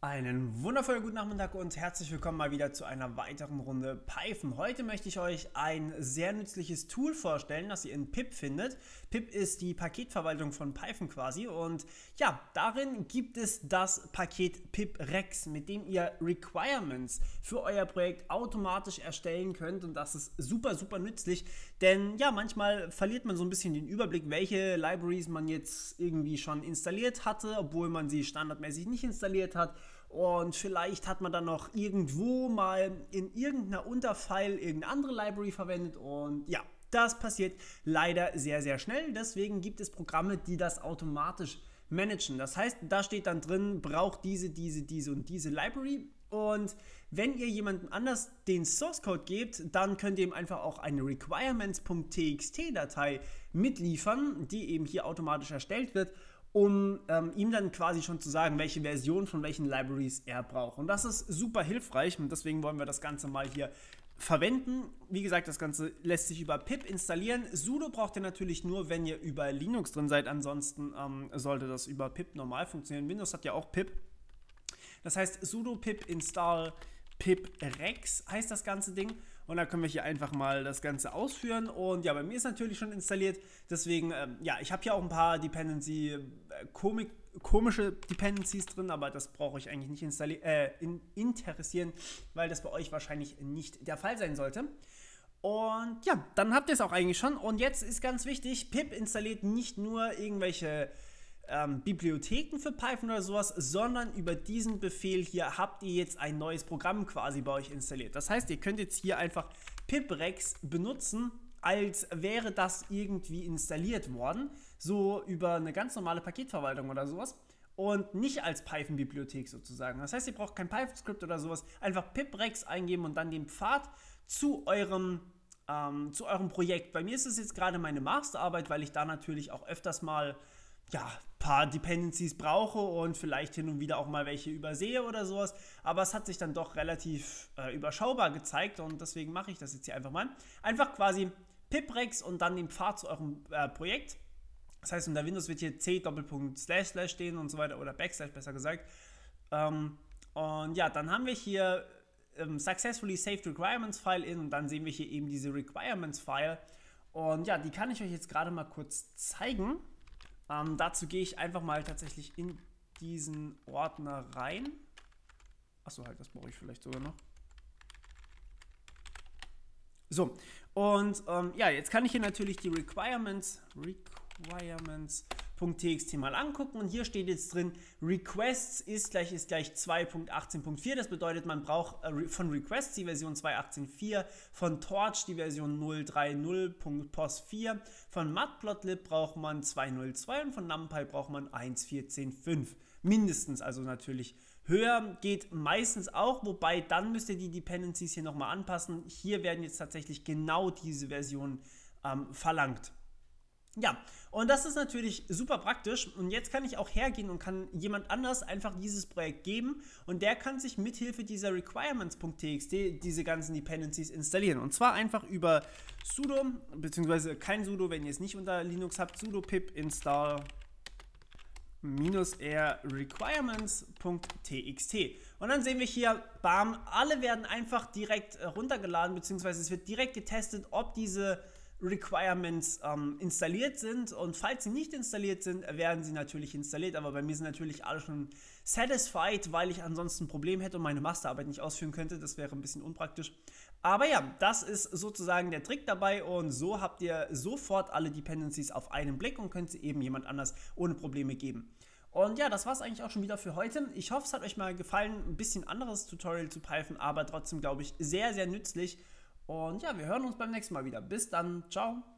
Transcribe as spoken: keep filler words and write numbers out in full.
Einen wundervollen guten Nachmittag und herzlich willkommen mal wieder zu einer weiteren Runde Python. Heute möchte ich euch ein sehr nützliches Tool vorstellen, das ihr in pip findet. pip ist die Paketverwaltung von Python quasi und ja, darin gibt es das Paket pip-rex, mit dem ihr Requirements für euer Projekt automatisch erstellen könnt, und das ist super, super nützlich, denn ja, manchmal verliert man so ein bisschen den Überblick, welche Libraries man jetzt irgendwie schon installiert hatte, obwohl man sie standardmäßig nicht installiert hat. Und vielleicht hat man dann noch irgendwo mal in irgendeiner Unterfile irgendeine andere Library verwendet, und ja, das passiert leider sehr, sehr schnell. Deswegen gibt es Programme, die das automatisch managen. Das heißt, da steht dann drin, braucht diese, diese, diese und diese Library. Und wenn ihr jemandem anders den Source Code gebt, dann könnt ihr ihm einfach auch eine requirements.txt-Datei mitliefern, die eben hier automatisch erstellt wird, um ähm, ihm dann quasi schon zu sagen, welche Version von welchen Libraries er braucht. Und das ist super hilfreich, und deswegen wollen wir das Ganze mal hier verwenden. Wie gesagt, das Ganze lässt sich über pip installieren. Sudo braucht ihr natürlich nur, wenn ihr über Linux drin seid. Ansonsten ähm, sollte das über pip normal funktionieren. Windows hat ja auch pip. Das heißt, sudo pip install pip-rex heißt das ganze Ding. Und da können wir hier einfach mal das Ganze ausführen. Und ja, bei mir ist natürlich schon installiert. Deswegen, ähm, ja, ich habe hier auch ein paar Dependency, äh, komik, komische Dependencies drin, aber das brauche ich eigentlich nicht installieren, äh, in, interessieren, weil das bei euch wahrscheinlich nicht der Fall sein sollte. Und ja, dann habt ihr es auch eigentlich schon. Und jetzt ist ganz wichtig, pip installiert nicht nur irgendwelche Ähm, Bibliotheken für Python oder sowas, sondern über diesen Befehl hier habt ihr jetzt ein neues Programm quasi bei euch installiert. Das heißt, ihr könnt jetzt hier einfach pip-rex benutzen, als wäre das irgendwie installiert worden, so über eine ganz normale Paketverwaltung oder sowas, und nicht als Python-Bibliothek sozusagen. Das heißt, ihr braucht kein Python-Skript oder sowas, einfach pip-rex eingeben und dann den Pfad zu eurem ähm, zu eurem Projekt. Bei mir ist es jetzt gerade meine Masterarbeit, weil ich da natürlich auch öfters mal ja, ein paar Dependencies brauche und vielleicht hin und wieder auch mal welche übersehe oder sowas, aber es hat sich dann doch relativ äh, überschaubar gezeigt, und deswegen mache ich das jetzt hier einfach mal. Einfach quasi pip-rex und dann den Pfad zu eurem äh, Projekt. Das heißt, unter Windows wird hier c Doppelpunkt slash slash stehen und so weiter, oder backslash besser gesagt. Ähm, und ja, dann haben wir hier ähm, successfully saved requirements file in, und dann sehen wir hier eben diese requirements file, und ja, die kann ich euch jetzt gerade mal kurz zeigen. Ähm, dazu gehe ich einfach mal tatsächlich in diesen Ordner rein. Achso, halt, das brauche ich vielleicht sogar noch. So, und ähm, ja, jetzt kann ich hier natürlich die Requirements, Requirements.txt mal angucken, und hier steht jetzt drin, Requests ist gleich, ist gleich zwei Punkt achtzehn Punkt vier. Das bedeutet, man braucht äh, von Requests die Version zwei Punkt achtzehn Punkt vier, von Torch die Version null drei null Punkt pos vier, von matplotlib braucht man zwei Punkt null zwei und von numpy braucht man eins Punkt vierzehn Punkt fünf. Mindestens, also natürlich höher geht meistens auch, wobei dann müsst ihr die Dependencies hier nochmal anpassen. Hier werden jetzt tatsächlich genau diese Versionen ähm, verlangt. Ja, und das ist natürlich super praktisch, und jetzt kann ich auch hergehen und kann jemand anders einfach dieses Projekt geben, und der kann sich mithilfe dieser Requirements.txt diese ganzen Dependencies installieren, und zwar einfach über sudo, beziehungsweise kein sudo, wenn ihr es nicht unter Linux habt, sudo pip install -r requirements.txt, und dann sehen wir hier, bam, alle werden einfach direkt runtergeladen, beziehungsweise es wird direkt getestet, ob diese Requirements ähm, installiert sind, und falls sie nicht installiert sind, werden sie natürlich installiert, aber bei mir sind natürlich alle schon satisfied, weil ich ansonsten ein Problem hätte und meine Masterarbeit nicht ausführen könnte. Das wäre ein bisschen unpraktisch. Aber ja, das ist sozusagen der Trick dabei, und so habt ihr sofort alle Dependencies auf einen Blick und könnt sie eben jemand anders ohne Probleme geben. Und ja, das war es eigentlich auch schon wieder für heute. Ich hoffe, es hat euch mal gefallen. Ein bisschen anderes Tutorial zu Python, aber trotzdem, glaube ich, sehr, sehr nützlich. Und ja, wir hören uns beim nächsten Mal wieder. Bis dann. Ciao.